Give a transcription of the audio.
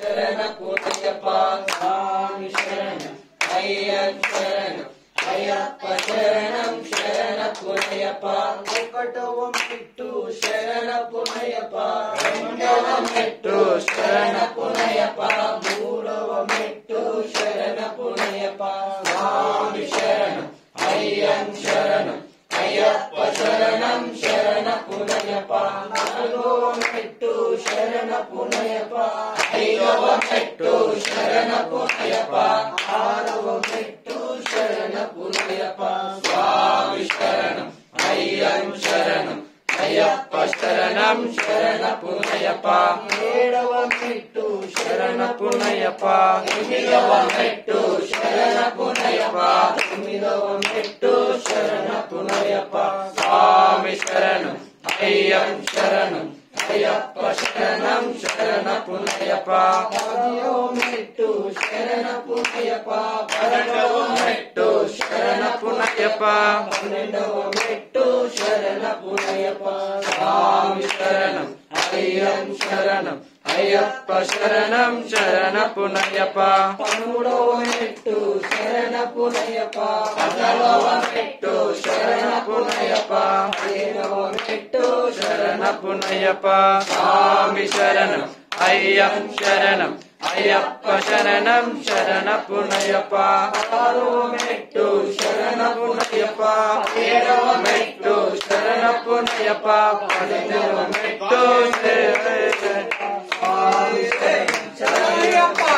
శరణపునయ్యప్ప స్వామి శరణం అయ్యం శరణం అయ్యప్ప శరణం శరణపునయ్యప్ప ఒకటవ మెట్టు శరణపునయ్యప్ప రెండవ మెట్టు శరణపునయ్యప్ప మూడవ మెట్టు శరణపునయ్యప్ప స్వామి శరణం అయ్యం శరణం అయ్యప్ప శరణం శరణపునయ్యప్ప నాలుగవ మెట్టు శరణపునయ్యప్ప ఐదవ మెట్టు శరణపునయ్యప్ప ఆరవ మెట్టు శరణపునయ్యప్ప స్వామి శరణం అయ్యం శరణం అయ్యప్ప శరణం శరణపునయ్యప్ప ఏడవ మెట్టు శరణపునయ్యప్ప ఎనిమిదవ మెట్టు శరణపునయ్యప్ప తొమ్మిదవ మెట్టు శరణపునయ్యప్ప స్వామి శరణం అయ్యం శరణం అయ్యప్ప శరణం శరణపునయ్యప్ప పదవ మెట్టు శరణపునయ్యప్ప పదకొండవ మెట్టు శరణపునయ్యప్ప పన్నెండవ మెట్టు శరణపునయ్యప్ప స్వామి శరణం అయ్యం శరణం అయ్యప్ప శరణం శరణపునయ్యప్ప పదమూడవ మెట్టు శరణపునయ్యప్ప పద్నాలుగవ మెట్టు శరణపునయ్యప్ప పదిహేనవ మెట్టు శరణపునయ్యప్ప స్వామి శరణం అయ్యం శరణం అయ్యప్ప శరణం శరణపునయ్యప్ప పదహారవ మెట్టు శరణపునయ్యప్ప ఏడవ మెట్టు శరణపునయ్యప్ప పన్నెండవ మెట్టు స్వామి శరణం